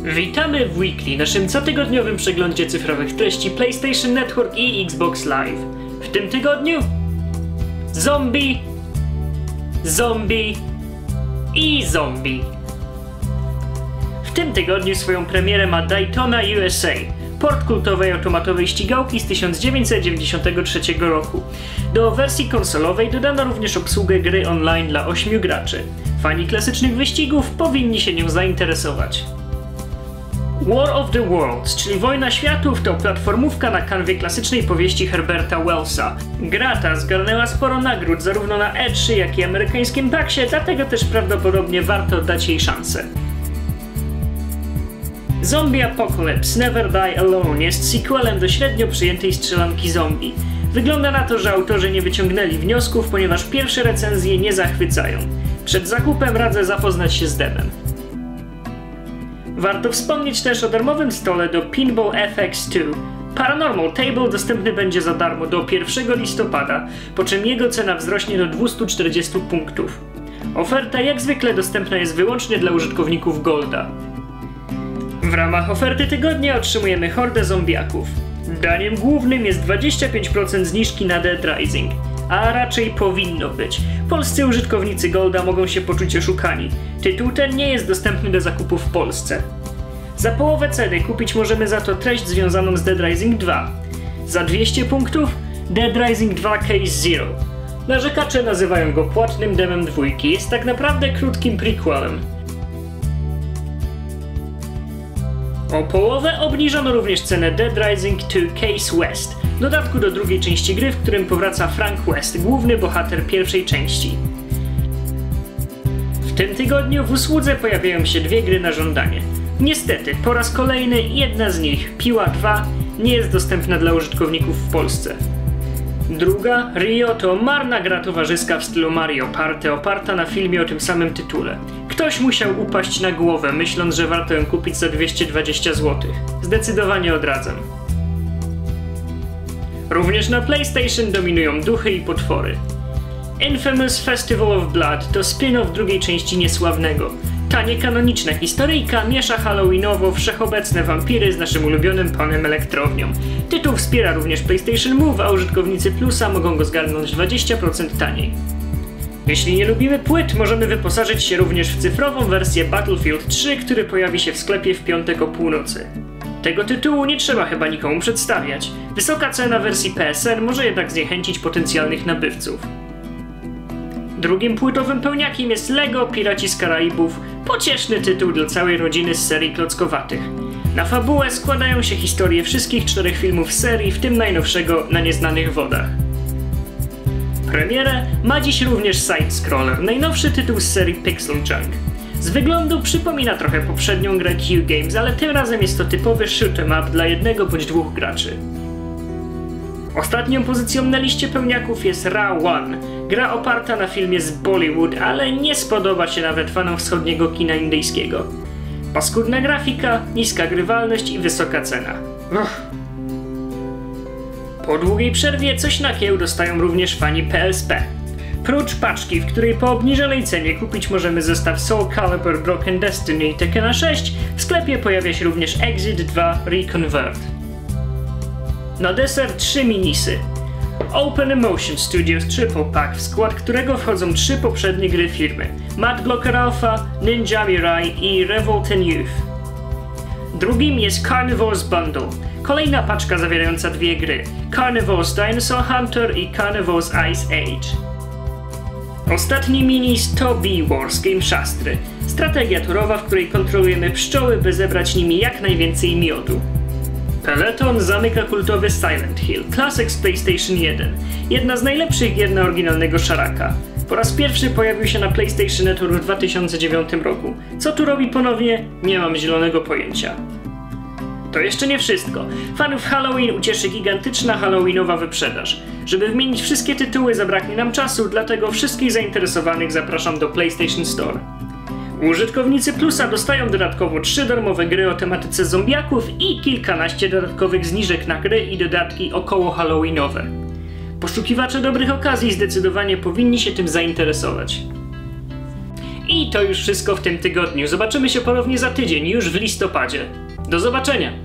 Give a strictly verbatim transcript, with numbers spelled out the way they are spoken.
Witamy w Weekly, naszym cotygodniowym przeglądzie cyfrowych treści PlayStation Network i Xbox Live. W tym tygodniu zombie, zombie i zombie. W tym tygodniu swoją premierę ma Daytona U S A, port kultowej automatowej ścigałki z tysiąc dziewięćset dziewięćdziesiątego trzeciego roku. Do wersji konsolowej dodano również obsługę gry online dla ośmiu graczy. Fani klasycznych wyścigów powinni się nią zainteresować. War of the Worlds, czyli Wojna Światów, to platformówka na kanwie klasycznej powieści Herberta Wellsa. Gra ta zgarnęła sporo nagród zarówno na E trzy, jak i amerykańskim paksie, dlatego też prawdopodobnie warto dać jej szansę. Zombie Apocalypse Never Die Alone jest sequelem do średnio przyjętej strzelanki zombie. Wygląda na to, że autorzy nie wyciągnęli wniosków, ponieważ pierwsze recenzje nie zachwycają. Przed zakupem radzę zapoznać się z demem. Warto wspomnieć też o darmowym stole do Pinball F X dwa. Paranormal Table dostępny będzie za darmo do pierwszego listopada, po czym jego cena wzrośnie do dwieście czterdzieści punktów. Oferta jak zwykle dostępna jest wyłącznie dla użytkowników Golda. W ramach oferty tygodnia otrzymujemy hordę zombiaków. Daniem głównym jest dwadzieścia pięć procent zniżki na Dead Rising, a raczej powinno być. Polscy użytkownicy Golda mogą się poczuć oszukani. Tytuł ten nie jest dostępny do zakupu w Polsce. Za połowę ceny kupić możemy za to treść związaną z Dead Rising dwa. Za dwieście punktów Dead Rising dwa Case Zero. Narzekacze nazywają go płatnym demem dwójki, jest tak naprawdę krótkim prequelem. O połowę obniżono również cenę Dead Rising dwa Case West, dodatku do drugiej części gry, w którym powraca Frank West, główny bohater pierwszej części. W tym tygodniu w usłudze pojawiają się dwie gry na żądanie. Niestety, po raz kolejny jedna z nich, Piła dwa, nie jest dostępna dla użytkowników w Polsce. Druga, Rio, to marna gra towarzyska w stylu Mario Party, oparta na filmie o tym samym tytule. Ktoś musiał upaść na głowę, myśląc, że warto ją kupić za dwieście dwadzieścia złotych. Zdecydowanie odradzam. Również na PlayStation dominują duchy i potwory. Infamous Festival of Blood to spin-off drugiej części Niesławnego. Ta niekanoniczna historyjka miesza halloweenowo wszechobecne wampiry z naszym ulubionym panem elektrownią. Tytuł wspiera również PlayStation Move, a użytkownicy Plusa mogą go zgarnąć dwadzieścia procent taniej. Jeśli nie lubimy płyt, możemy wyposażyć się również w cyfrową wersję Battlefield trzy, który pojawi się w sklepie w piątek o północy. Tego tytułu nie trzeba chyba nikomu przedstawiać. Wysoka cena wersji P S N może jednak zniechęcić potencjalnych nabywców. Drugim płytowym pełniakiem jest Lego Piraci z Karaibów, pocieszny tytuł dla całej rodziny z serii klockowatych. Na fabułę składają się historie wszystkich czterech filmów serii, w tym najnowszego Na Nieznanych Wodach. Premierę ma dziś również Side-Scroller, najnowszy tytuł z serii Pixel Junk. Z wyglądu przypomina trochę poprzednią grę Q Games, ale tym razem jest to typowy shoot'em up dla jednego bądź dwóch graczy. Ostatnią pozycją na liście pełniaków jest Ra One, gra oparta na filmie z Bollywood, ale nie spodoba się nawet fanom wschodniego kina indyjskiego. Paskudna grafika, niska grywalność i wysoka cena. Uff. Po długiej przerwie coś na kieł dostają również fani P S P. Prócz paczki, w której po obniżonej cenie kupić możemy zestaw Soul Calibur Broken Destiny i Tekkena sześć, w sklepie pojawia się również Exit dwa Reconvert. Na deser trzy minisy. Open Emotion Studios Triple Pack, w skład którego wchodzą trzy poprzednie gry firmy: Mad Blocker Alpha, Ninja Mirai i Revolten Youth. Drugim jest Carnivore's Bundle, kolejna paczka zawierająca dwie gry: Carnivore's Dinosaur Hunter i Carnivore's Ice Age. Ostatni minis to Bee Wars Game Shastry, strategia turowa, w której kontrolujemy pszczoły, by zebrać nimi jak najwięcej miodu. Peloton zamyka kultowy Silent Hill, Classic z PlayStation jeden, jedna z najlepszych gier na oryginalnego szaraka. Po raz pierwszy pojawił się na PlayStation Network w dwa tysiące dziewiątym roku. Co tu robi ponownie? Nie mam zielonego pojęcia. To jeszcze nie wszystko. Fanów Halloween ucieszy gigantyczna halloweenowa wyprzedaż. Żeby wymienić wszystkie tytuły, zabraknie nam czasu, dlatego wszystkich zainteresowanych zapraszam do PlayStation Store. Użytkownicy Plusa dostają dodatkowo trzy darmowe gry o tematyce zombiaków i kilkanaście dodatkowych zniżek na gry i dodatki około halloweenowe. Poszukiwacze dobrych okazji zdecydowanie powinni się tym zainteresować. I to już wszystko w tym tygodniu. Zobaczymy się ponownie za tydzień, już w listopadzie. Do zobaczenia!